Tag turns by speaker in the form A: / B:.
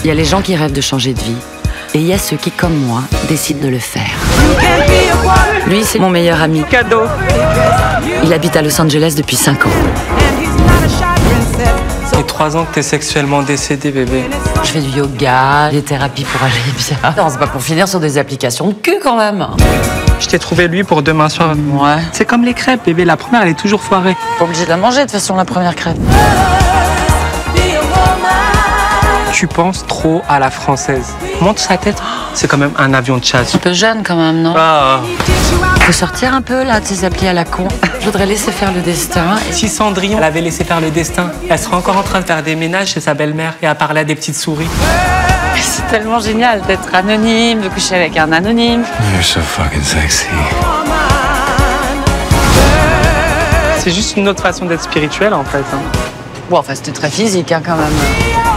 A: Il y a les gens qui rêvent de changer de vie. Et il y a ceux qui, comme moi, décident de le faire. Lui, c'est mon meilleur ami.
B: Cadeau.
A: Il habite à Los Angeles depuis 5 ans.
B: Ça fait 3 ans que t'es sexuellement décédé, bébé.
A: Je fais du yoga, des thérapies pour aller bien. Non, c'est pas pour finir sur des applications de cul, quand même.
B: Je t'ai trouvé lui pour demain soir.
A: Ouais.
B: C'est comme les crêpes, bébé. La première, elle est toujours foirée.
A: Pas obligé de la manger, de toute façon, la première crêpe.
B: Tu penses trop à la française. Monte sa tête. C'est quand même un avion de chasse.
A: Un peu jeune, quand même, non?
B: Ah.
A: Faut sortir un peu, là, de ces applis à la con. Je voudrais laisser faire le destin.
B: Si Cendrillon elle avait laissé faire le destin, elle serait encore en train de faire des ménages chez sa belle-mère et à parler à des petites souris.
A: C'est tellement génial d'être anonyme, de coucher avec un anonyme.
C: You're so fucking sexy.
B: C'est juste une autre façon d'être spirituelle, en fait.
A: Bon, enfin, c'était très physique, hein, quand même.